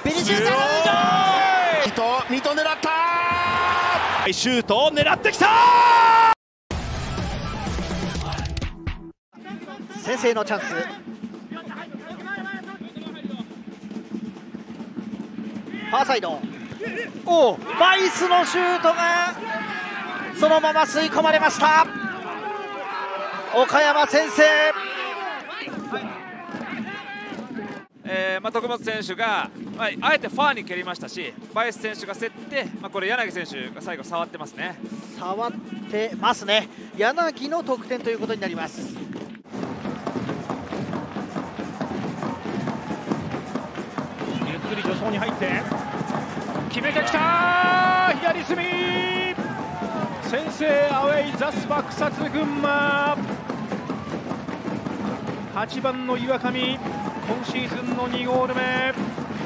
ビニシウスミト狙ったシュートを狙ってきた。 先制のチャンス。ファーサイド、バイスのシュートがそのまま吸い込まれました。岡山先制。 徳本選手が、あえてファーに蹴りましたし、バイス選手が競って、これ柳選手が最後触ってますね。 触ってますね。柳の得点ということになります。 ゆっくり助走に入って決めてきた。左隅先制、アウェイザスバ草津群馬。8番の岩上、今シーズンの2ゴール目。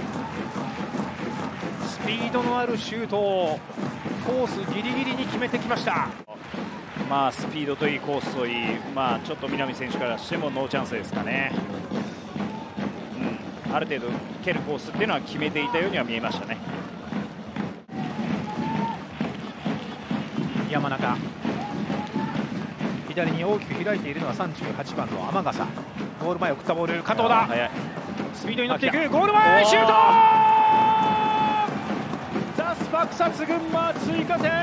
スピードのあるシュートをコースギリギリに決めてきました。 スピードといいコースといい、ちょっと南選手からしてもノーチャンスですかね。ある程度蹴るコースっていうのは決めていたようには見えましたね。 山中、左に大きく開いているのは38番の天笠。ゴール前送ったボール、加藤だ。スピードに乗っていく、ゴール前シュート。ザスパ草津群馬追加点。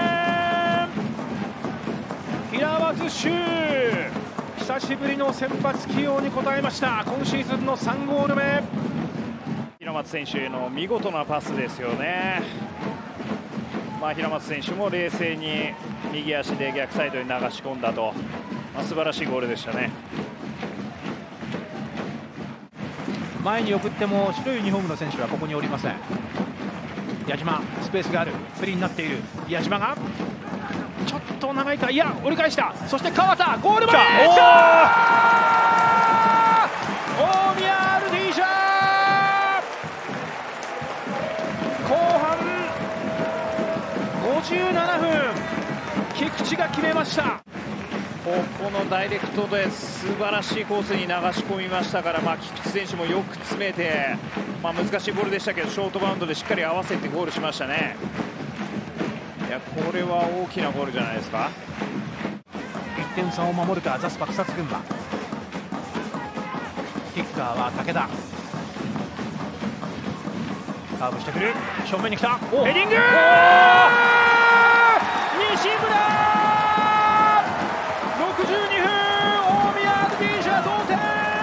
平松修、久しぶりの先発起用に応えました。今シーズンの3ゴール目。 平松選手への見事なパスですよね。平松選手も冷静に右足で逆サイドに流し込んだと、素晴らしいゴールでしたね。 前に送っても白いユニフォームの選手はここにおりません。矢島、スペースがある、フリーになっている。矢島がちょっと長いか、いや折り返した。そして川田、ゴール前来た。大宮アルディージャー、後半57分、菊池が決めました。 ここのダイレクトで素晴らしいコースに流し込みましたから、菊池選手もよく詰めて、難しいボールでしたけどショートバウンドでしっかり合わせてゴールしましたね。いや、これは大きなゴールじゃないですか。 1点差を守るかザスパ草津群馬。キッカーは武田。カーブしてくる、正面に来た、ヘディング、西村62分、大宮アルディージャ同点。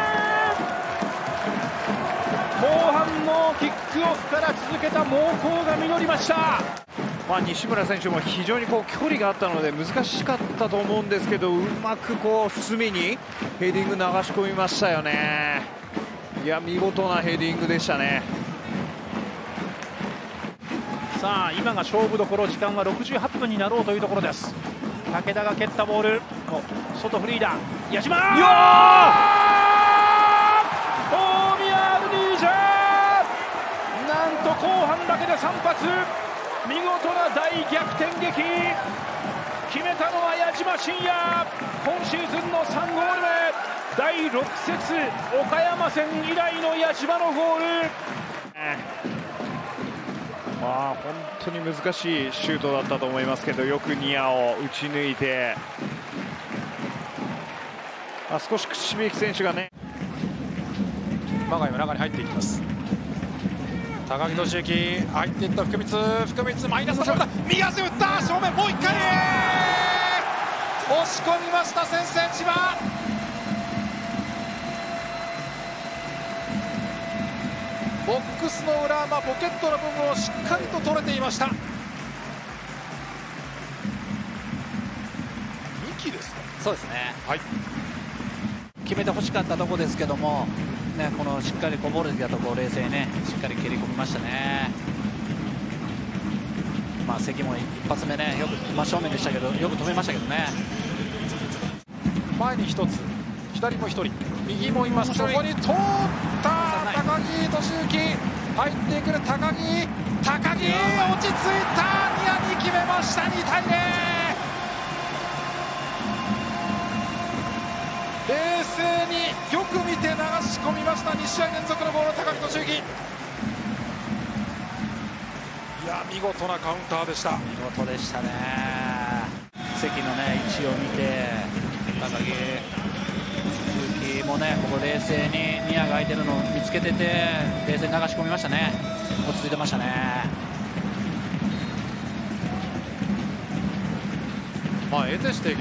後半のキックオフから続けた猛攻が実りました。 西村選手も非常に距離があったので難しかったと思うんですけど、うまく隅にヘディング流し込みましたよね。いや、見事なヘディングでしたね。 さあ今が勝負どころ、時間は68分になろうというところです。武田が蹴ったボール、外フリーだ、矢島、大宮アルディージャー、なんと後半だけで3発、見事な大逆転劇。決めたのは矢島慎也、今シーズンの3ゴール目。第6節岡山戦以来の矢島のゴール。 本当に難しいシュートだったと思いますけど、よくニアを打ち抜いて、少し櫛引選手がね、 馬が今中に入っていきます。高木俊之入っていった、福光マイナスのショットだ、右足打った、正面もう1回押し込みました、先制千葉。ボックスの裏、ポケットの部分をしっかりと取れていました。2期ですか。 そうですね、 はい、 決めてほしかったところですけども、このしっかりこぼれてきたところ、冷静にしっかり蹴り込みましたね。関も一発目よく真正面でしたけど、よく止めましたけどね。 前に1つ、左も1人、右もいます。そこに通った高木俊之、入ってくる高木、落ち着いた、ニアに決めました。2対0。冷静によく見て流し込みました。2試合連続のゴール、高木俊之。 見事なカウンターでした。 見事でしたね。関のね位置を見て高木勇樹もねここ冷静にニアが空いてるのを見つけてて冷静に流し込みましたね。落ち着いてましたね。 得てして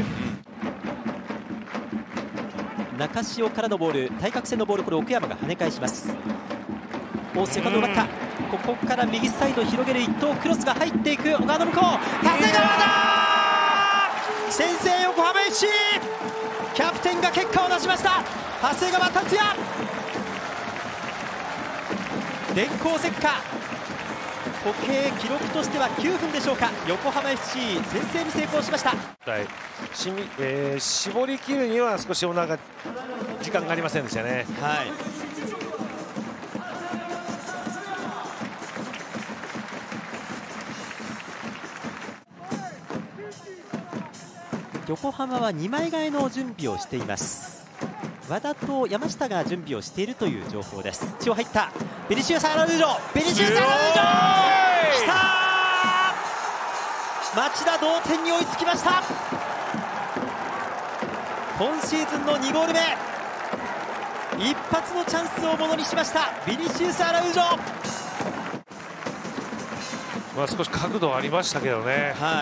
中潮からのボール、対角線のボール、これ奥山が跳ね返します。セカンド奪った。ここから右サイド広げる一投クロスが入っていく。小川の向こう長谷川だ。先制横浜 FC、 キャプテンが結果を出しました。長谷川達也、電光石火、時計記録としては9分でしょうか。横浜 FC 先制に成功しました。 絞り切るには少し時間がありませんでしたね。 はい、横浜は2枚替えの準備をしています。和田と山下が準備をしているという情報です。中央入ったベニシウス・アラウージョ、ベニシウス・アラウージョきたー。町田同点に追いつきました。今シーズンの2ゴール目、一発のチャンスをものにしましたビニシウス・アラウージョ。 少し角度ありましたけどね。 はい、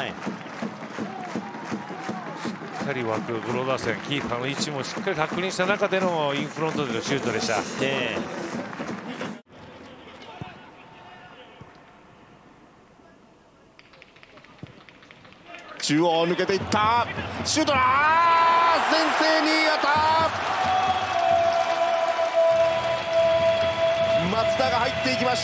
しっかり枠ブローダー戦、キーパーの位置もしっかり確認した中でのインフロントでのシュートでした。 中央抜けていったシュートだ。先制新潟、松田が入っていきました。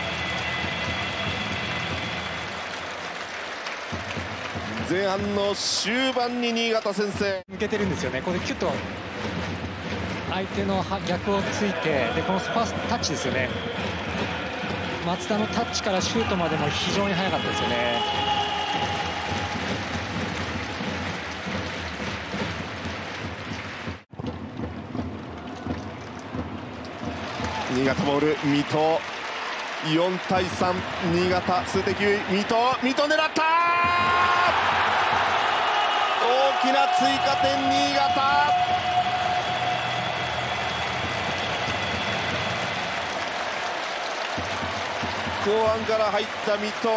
前半の終盤に新潟先制。 抜けてるんですよね。これキュッと相手の逆をついて、でこのスパスタッチですよね。松田のタッチからシュートまでも非常に速かったですよね。 新潟ボール、水戸4対3、新潟数的優位、水戸狙った、大きな追加点新潟。後半から入った水戸、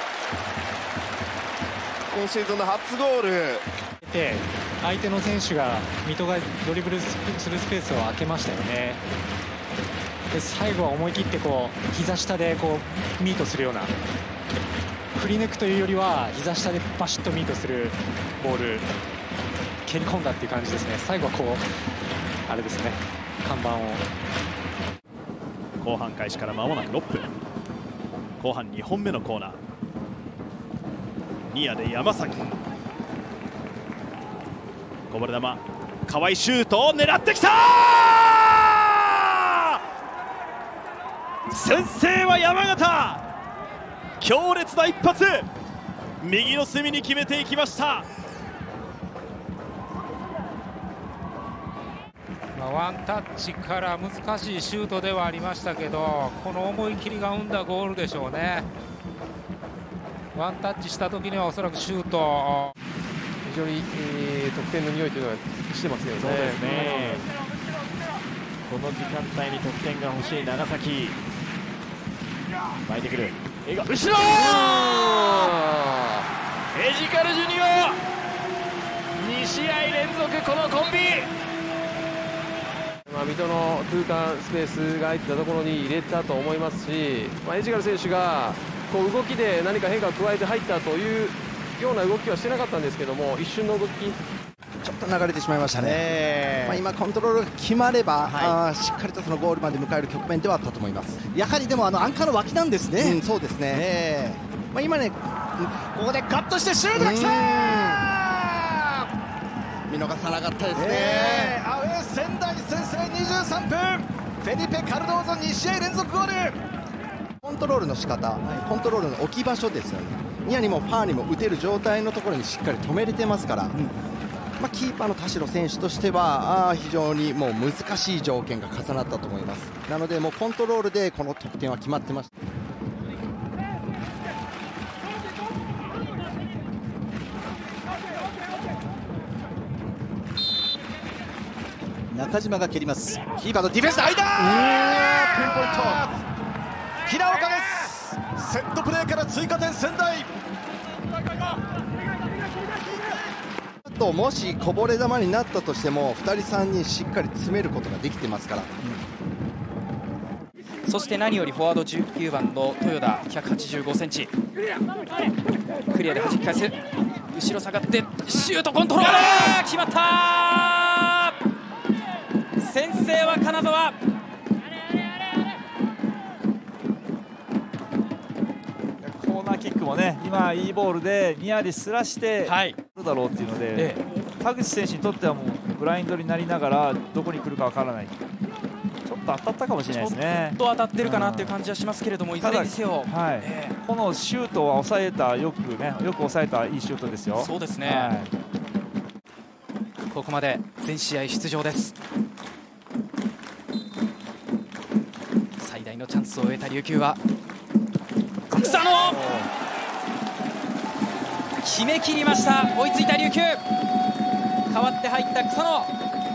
今シーズンの初ゴールで相手の選手が水戸がドリブルするスペースを空けましたよね。で最後は思い切って膝下でミートするような、振り抜くというよりは膝下でバシッとミートするボール蹴り込んだっていう感じですね。最後はあれですね、看板を。 後半開始から間もなく6分、後半2本目のコーナー、ニアで山崎、こぼれ球、河合シュートを狙ってきた。先制は山形、強烈な一発、右の隅に決めていきました。 ワンタッチから難しいシュートではありましたけど、この思い切りが生んだゴールでしょうね。ワンタッチした時にはおそらくシュート、 非常に、得点の匂いというのはしてますよね。 そうですね、この時間帯に得点が欲しい長崎、巻いてくる、後ろエジカルジュニア、2試合連続このコンビ。 水戸の空間スペースが空いてたところに入れたと思いますし、エジカル選手が動きで何か変化を加えて入ったというような動きはしてなかったんですけども、一瞬の動きちょっと流れてしまいましたね。今コントロールが決まれば、しっかりとそのゴールまで迎える局面ではあったと思います。 やはりでもアンカーの脇なんですね。 そうですね。 今ね、ここでカットしてシュートが来た。 見逃さなかったですね。 アウェー仙台先制23分、フェリペ・カルドーゾ2試合連続ゴール。 コントロールの仕方、コントロールの置き場所ですよね。ニアにもファーにも打てる状態のところにしっかり止めれてますから、キーパーの田代選手としては非常にもう難しい条件が重なったと思います。なのでもうコントロールでこの得点は決まってました。 中島が蹴ります。 キーパーのディフェンスの間、 ピンポイント、 平岡です。セットプレーから追加点仙台。 もしこぼれ球になったとしても2人3人しっかり詰めることができてますから、 そして何よりフォワード19番の豊田185センチ、クリアで弾き返す、後ろ下がってシュートコントロール、決まったー。先制は金沢。 コーナーキックもね、今いいボールでニアですらしてるだろうっていうので、田口選手にとってはもうブラインドになりながらどこに来るかわからない。ちょっと当たったかもしれないですね。 ちょっと当たってるかなっていう感じはしますけれども、いずれにせよ、 このシュートは抑えた、よく抑えたいいシュートですよ。 そうですね、ここまで全試合出場です。最大のチャンスを得た琉球は草野、決めきりました。追いついた琉球、代わって入った草野、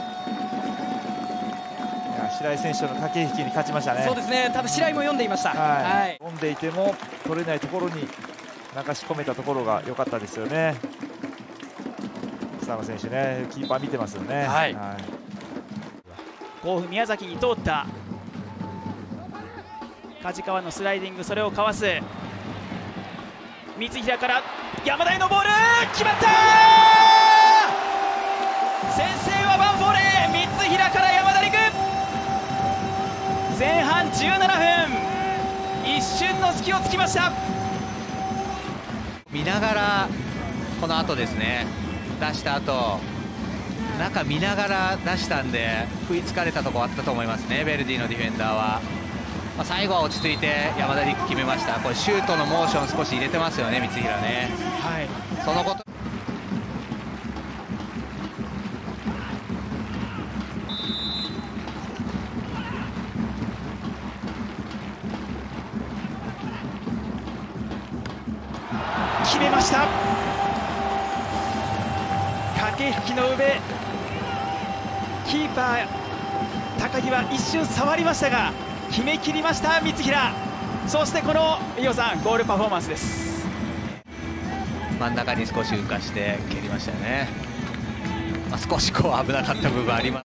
白井選手との駆け引きに勝ちましたね。 そうですね、ただ白井も読んでいました。 読んでいても取れないところに流し込めたところが良かったですよね。草野選手ね、キーパー見てますよね。 甲府宮崎に通った梶川のスライディング、それをかわす三平から山田へのボール、決まったー。先制はワンフォーレ、三平から山田陸、前半17分、一瞬の隙をつきました。 見ながらこの後ですね、出した後中見ながら出したんで食いつかれたところあったと思いますね、ベルディのディフェンダーは。最後は落ち着いて山田陸決めました。これシュートのモーション少し入れてますよね、三平ね。そのこと決めました。駆け引きの上、キーパー高木は一瞬触りましたが決めきりました三平。そしてこの伊代さん、ゴールパフォーマンスです。 真ん中に少し浮かして蹴りましたよね。少し危なかった部分あります。